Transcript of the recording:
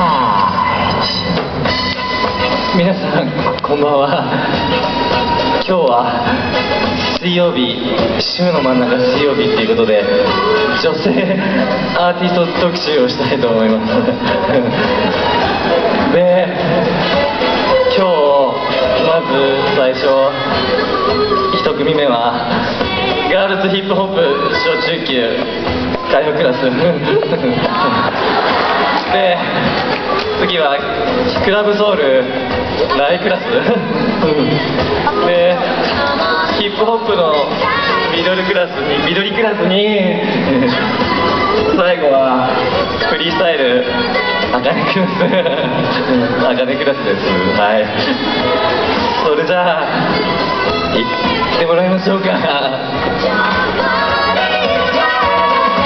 皆さんこんばんは。今日は水曜日、週の真ん中水曜日っていうことで女性アーティスト特集をしたいと思いますで、今日まず最初1組目はガールズヒップホップ小中級会話クラスで、次はクラブソウルライクラスで、ヒップホップのミドリクラスに最後はフリースタイルアカネクラスです。はい、それじゃあ行ってもらいましょうか。